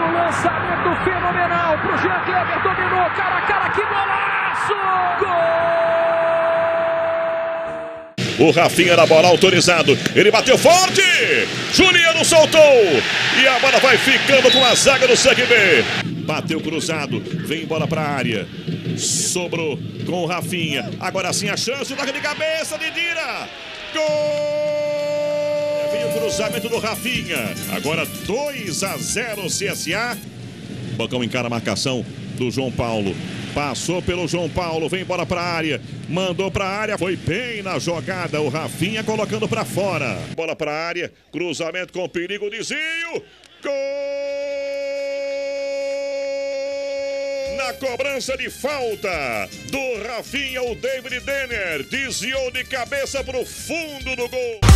lançamento fenomenal pro Jean Kleber, dominou, cara a cara, que golaço! Gol! O Rafinha na bola, autorizado, ele bateu forte, Juliano soltou, e a bola vai ficando com a zaga do Sangue B. Bateu cruzado, vem bola para a área, sobrou com o Rafinha, agora sim a chance, toque de cabeça de Dira, gol! Vem o cruzamento do Rafinha, agora 2-0 CSA. Bocão encara a marcação do João Paulo. Passou pelo João Paulo, vem bola para a área, mandou para a área, foi bem na jogada, o Rafinha colocando para fora. Bola para a área, cruzamento com perigo, desvio, gol! Na cobrança de falta do Rafinha, o David Denner desviou de cabeça para o fundo do gol.